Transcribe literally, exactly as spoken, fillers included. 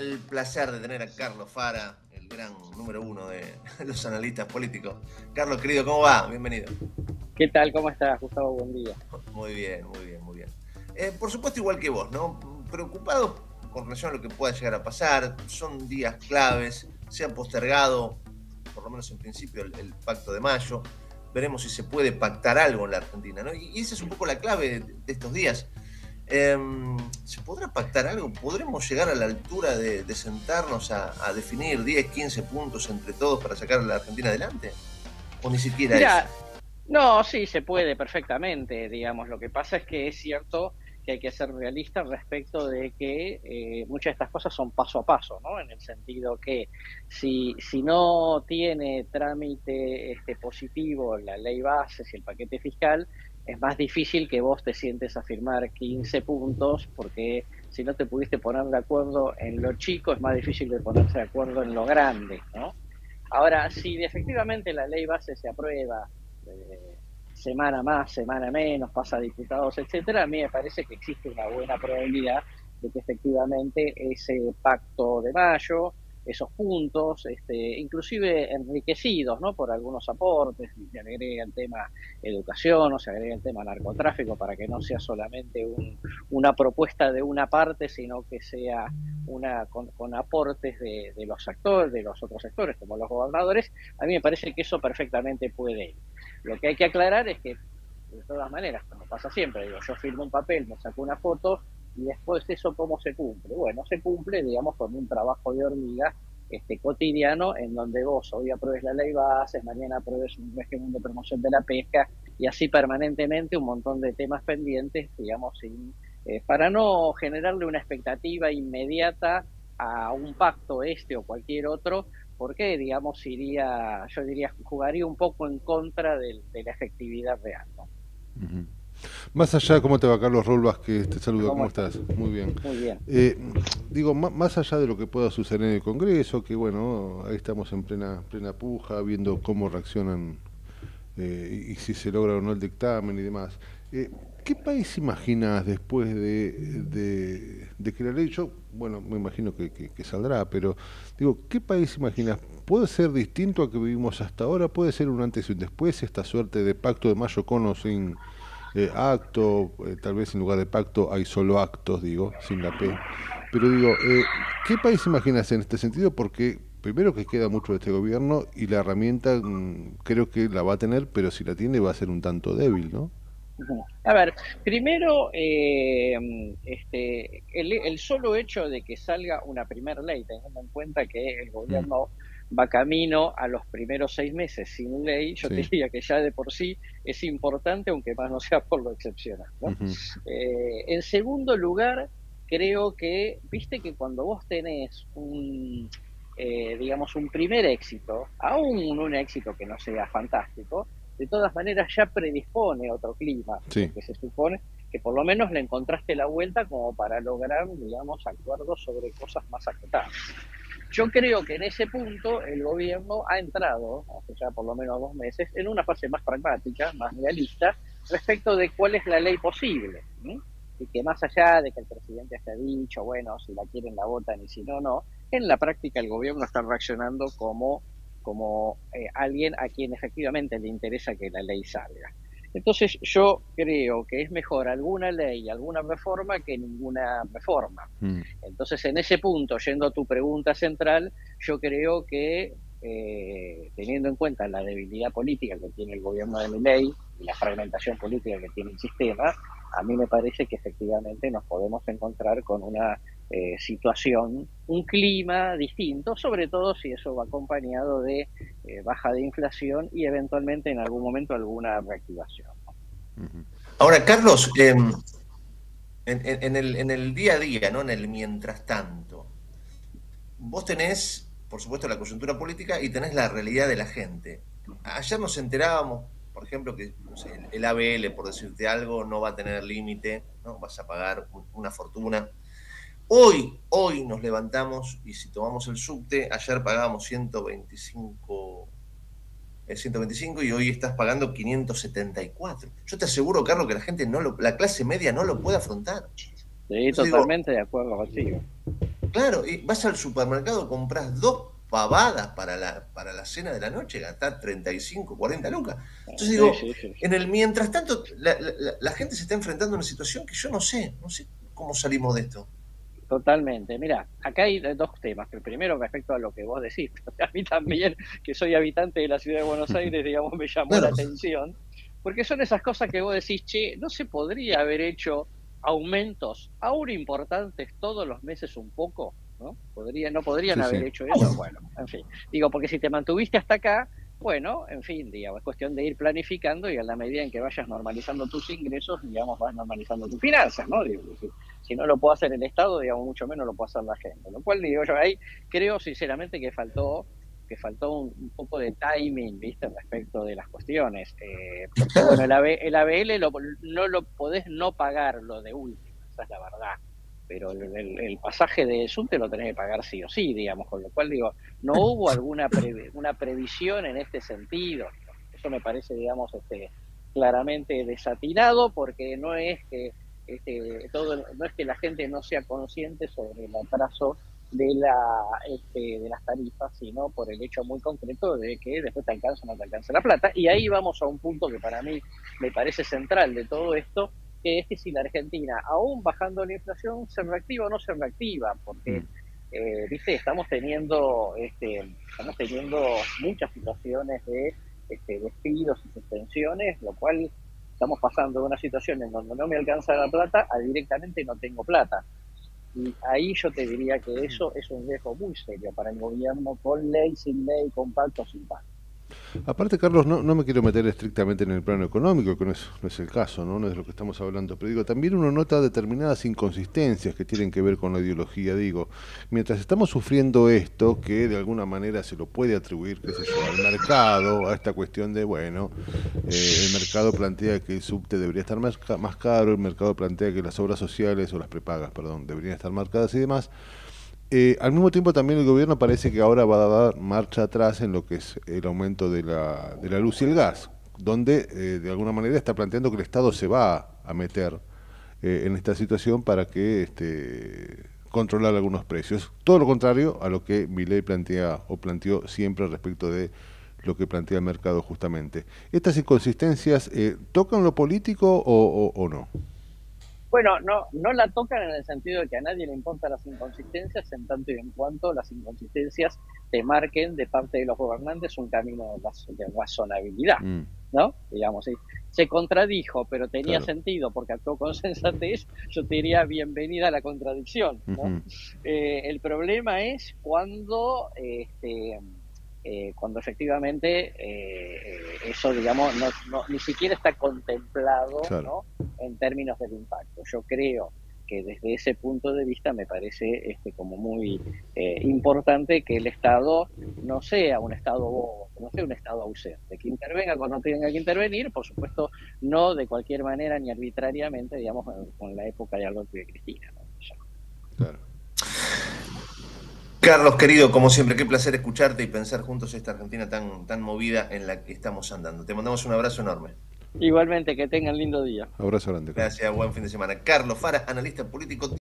El placer de tener a Carlos Fara, el gran número uno de los analistas políticos. Carlos, querido, ¿cómo va? Bienvenido. ¿Qué tal? ¿Cómo estás, Gustavo? Buen día. Muy bien, muy bien, muy bien. Eh, por supuesto, igual que vos, ¿no? Preocupados con relación a lo que pueda llegar a pasar. Son días claves. Se ha postergado, por lo menos en principio, el, el pacto de mayo. Veremos si se puede pactar algo en la Argentina, ¿no? Y, y esa es un poco la clave de, de estos días. Eh, ¿Se podrá pactar algo? ¿Podremos llegar a la altura de, de sentarnos a, a definir diez, quince puntos entre todos para sacar a la Argentina adelante? ¿O ni siquiera eso? Mira, no, sí, se puede perfectamente, digamos. Lo que pasa es que es cierto que hay que ser realista respecto de que eh, muchas de estas cosas son paso a paso, ¿no? En el sentido que si, si no tiene trámite este, positivo la ley bases y el paquete fiscal, es más difícil que vos te sientes a firmar quince puntos, porque si no te pudiste poner de acuerdo en lo chico, es más difícil de ponerse de acuerdo en lo grande, ¿no? Ahora, si efectivamente la ley base se aprueba eh, semana más, semana menos, pasa a diputados, etcétera, a mí me parece que existe una buena probabilidad de que efectivamente ese pacto de mayo, esos puntos, este, inclusive enriquecidos, ¿no?, por algunos aportes, se agrega el tema educación o se agrega el tema narcotráfico para que no sea solamente un, una propuesta de una parte, sino que sea una con, con aportes de, de los actores, de los otros sectores, como los gobernadores. A mí me parece que eso perfectamente puede ir. Lo que hay que aclarar es que, de todas maneras, como pasa siempre, digo, yo firmo un papel, me saco una foto, y después eso cómo se cumple. Bueno, se cumple, digamos, con un trabajo de hormiga este, cotidiano, en donde vos hoy apruebes la ley bases, mañana apruebes un régimen de promoción de la pesca, y así permanentemente un montón de temas pendientes, digamos, sin, eh, para no generarle una expectativa inmediata a un pacto este o cualquier otro, porque, digamos, iría, yo diría, jugaría un poco en contra de, de la efectividad real, ¿no? Ujú. Más allá, ¿cómo te va, Carlos Raúl Vázquez? Te saludo, ¿Cómo ¿cómo está? estás? Muy bien. Muy bien. Eh, digo, má- más allá de lo que pueda suceder en el Congreso, que bueno, ahí estamos en plena, plena puja, viendo cómo reaccionan eh, y, y si se logra o no el dictamen y demás. Eh, ¿Qué país imaginas después de, de, de que la ley, yo, bueno, me imagino que, que- que saldrá, pero digo, ¿qué país imaginas? ¿Puede ser distinto a que vivimos hasta ahora? ¿Puede ser un antes y un después, esta suerte de pacto de mayo con o sin eh, acto? Eh, tal vez en lugar de pacto hay solo actos, digo, sin la P. Pero digo, eh, ¿qué país imaginas en este sentido? Porque primero que queda mucho de este gobierno y la herramienta mm, creo que la va a tener, pero si la tiene va a ser un tanto débil, ¿no? Ujú. A ver, primero, eh, este, el, el solo hecho de que salga una primera ley, teniendo en cuenta que el Mm, gobierno va camino a los primeros seis meses sin ley, yo te sí. diría que ya de por sí es importante, aunque más no sea por lo excepcional, ¿no? Ujú, Eh, en segundo lugar, creo que, viste que cuando vos tenés un, eh, digamos, un primer éxito, aún un éxito que no sea fantástico, de todas maneras ya predispone otro clima, sí. porque se supone que por lo menos le encontraste la vuelta como para lograr, digamos, acuerdos sobre cosas más acotadas. Yo creo que en ese punto el gobierno ha entrado, hace ya por lo menos dos meses, en una fase más pragmática, más realista, respecto de cuál es la ley posible, ¿sí? Y que más allá de que el presidente haya dicho, bueno, si la quieren la votan y si no, no, en la práctica el gobierno está reaccionando como, como eh, alguien a quien efectivamente le interesa que la ley salga. Entonces yo creo que es mejor alguna ley, alguna reforma que ninguna reforma. Mm, Entonces, en ese punto, yendo a tu pregunta central, yo creo que, eh, teniendo en cuenta la debilidad política que tiene el gobierno de Milei y la fragmentación política que tiene el sistema, a mí me parece que efectivamente nos podemos encontrar con una eh, situación, un clima distinto, sobre todo si eso va acompañado de eh, baja de inflación y eventualmente en algún momento alguna reactivación. ujú. Ahora, Carlos, eh, en, en- en el, en el día a día, ¿no? En el mientras tanto, vos tenés, por supuesto, la coyuntura política y tenés la realidad de la gente. Ayer nos enterábamos, por ejemplo, que no sé, el, el A B L, por decirte algo, no va a tener límite, ¿no? Vas a pagar un- una fortuna. Hoy, hoy nos levantamos y si tomamos el subte, ayer pagábamos ciento veinticinco, eh, ciento veinticinco y hoy estás pagando quinientos setenta y cuatro. Yo te aseguro, Carlos, que la gente no lo, la clase media no lo puede afrontar. Sí, Entonces digo, totalmente de acuerdo contigo. claro, y vas al supermercado, compras dos pavadas para la, para la cena de la noche, gastás treinta y cinco, cuarenta lucas. Entonces Sí, digo, sí, sí, sí. en el mientras tanto, la, la, la gente se está enfrentando a una situación que yo no sé, no sé cómo salimos de esto. Totalmente. Mira, acá hay dos temas. El primero, respecto a lo que vos decís. A mí también, que soy habitante de la ciudad de Buenos Aires, digamos, me llamó la Claro, atención, porque son esas cosas que vos decís, che, no se podría haber hecho aumentos aún importantes todos los meses un poco, ¿no? Podría, no podrían Sí, haber sí. hecho eso. Bueno, en fin. Digo, porque si te mantuviste hasta acá, bueno, en fin, digamos, es cuestión de ir planificando y a la medida en que vayas normalizando tus ingresos, digamos, vas normalizando tus finanzas, ¿no? Digo, si, si no lo puede hacer el Estado, digamos, mucho menos lo puede hacer la gente. Lo cual, digo yo, ahí creo sinceramente que faltó que faltó un, un poco de timing, ¿viste? Respecto de las cuestiones. Eh, porque, bueno, el, claro, A B, el A B L lo, no lo podés no pagar, lo de última, esa es la verdad. Pero el, el, el pasaje de subte lo tenés que pagar sí o sí, digamos, con lo cual, digo, no hubo alguna pre, una previsión en este sentido. Eso me parece, digamos, este, claramente desatinado, porque no es que este, todo, no es que la gente no sea consciente sobre el atraso de, la, este, de las tarifas, sino por el hecho muy concreto de que después te alcanza o no te alcanza la plata. Y ahí vamos a un punto que para mí me parece central de todo esto, que es que si la Argentina, aún bajando la inflación, se reactiva o no se reactiva, porque, Mm. eh, viste, estamos teniendo, este, estamos teniendo muchas situaciones de este, despidos y suspensiones, lo cual estamos pasando de una situación en donde no me alcanza la plata a directamente no tengo plata. Y ahí yo te diría que eso es un riesgo muy serio para el gobierno, con ley, sin ley, con pacto, sin pacto. Aparte, Carlos, no, no me quiero meter estrictamente en el plano económico, que no es, no es el caso, ¿no? No es de lo que estamos hablando, pero digo, también uno nota determinadas inconsistencias que tienen que ver con la ideología. Digo, mientras estamos sufriendo esto, que de alguna manera se lo puede atribuir, qué sé yo, al mercado, a esta cuestión de, bueno, eh, el mercado plantea que el subte debería estar más, ca- más caro, el mercado plantea que las obras sociales, o las prepagas, perdón, deberían estar marcadas y demás. Eh, al mismo tiempo también el gobierno parece que ahora va a dar marcha atrás en lo que es el aumento de la, de la luz y el gas, donde eh, de alguna manera está planteando que el Estado se va a meter eh, en esta situación para que este, controlar algunos precios. Todo lo contrario a lo que Milei plantea o planteó siempre respecto de lo que plantea el mercado justamente. ¿Estas inconsistencias eh, tocan lo político o, o, o no? Bueno, no, no la tocan en el sentido de que a nadie le importan las inconsistencias, en tanto y en cuanto las inconsistencias te marquen de parte de los gobernantes un camino de razonabilidad, Mm, ¿no? Digamos, si se contradijo, pero tenía claro. sentido porque actuó con sensatez, yo te diría bienvenida a la contradicción, ¿no? Ujú. Eh, el problema es cuando, este, eh, cuando efectivamente eh, eso, digamos, no, no, ni siquiera está contemplado, Claro. ¿no? En términos del impacto. Yo creo que desde ese punto de vista me parece este, como muy eh, importante que el Estado no sea un Estado bobo, que no sea un Estado ausente, que intervenga cuando tenga que intervenir, por supuesto, no de cualquier manera ni arbitrariamente, digamos, con la época de Alberto y de Cristina, ¿no? Claro. Carlos, querido, como siempre, qué placer escucharte y pensar juntos esta Argentina tan, tan movida en la que estamos andando. Te mandamos un abrazo enorme. Igualmente, que tengan lindo día. Abrazo grande, Carlos. Gracias, buen fin de semana. Carlos Fara, analista político.